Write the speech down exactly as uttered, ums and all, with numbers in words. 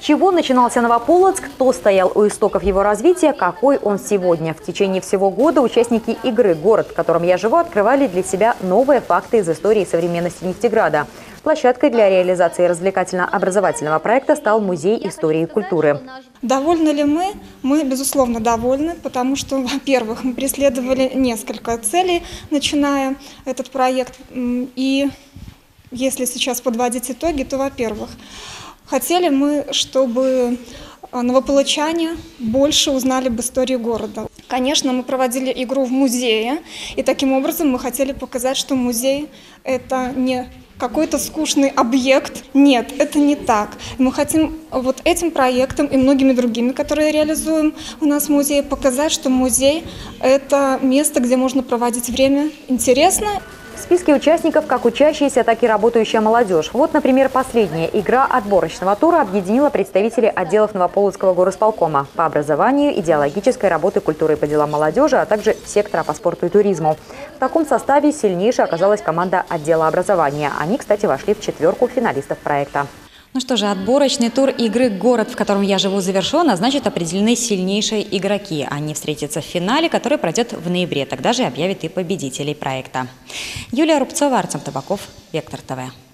чего начинался Новополоцк, кто стоял у истоков его развития, какой он сегодня. В течение всего года участники игры «Город, в котором я живу» открывали для себя новые факты из истории и современности Нефтеграда. Площадкой для реализации развлекательно-образовательного проекта стал Музей истории и культуры. Довольны ли мы? Мы, безусловно, довольны, потому что, во-первых, мы преследовали несколько целей, начиная этот проект. И если сейчас подводить итоги, то, во-первых, хотели мы, чтобы новополочане больше узнали об истории города. Конечно, мы проводили игру в музее, и таким образом мы хотели показать, что музей – это не какой-то скучный объект. Нет, это не так. Мы хотим вот этим проектом и многими другими, которые реализуем у нас в музее, показать, что музей – это место, где можно проводить время интересно. В списке участников как учащиеся, так и работающая молодежь. Вот, например, последняя игра отборочного тура объединила представителей отделов Новополоцкого горосполкома по образованию, идеологической работы, культуры и по делам молодежи, а также сектора по спорту и туризму. В таком составе сильнейшей оказалась команда отдела образования. Они, кстати, вошли в четверку финалистов проекта. Ну что же, отборочный тур игры «Город, в котором я живу» завершен, а значит, определены сильнейшие игроки. Они встретятся в финале, который пройдет в ноябре. Тогда же объявят и победителей проекта. Юлия Рубцова, Артем Табаков, Вектор ТВ.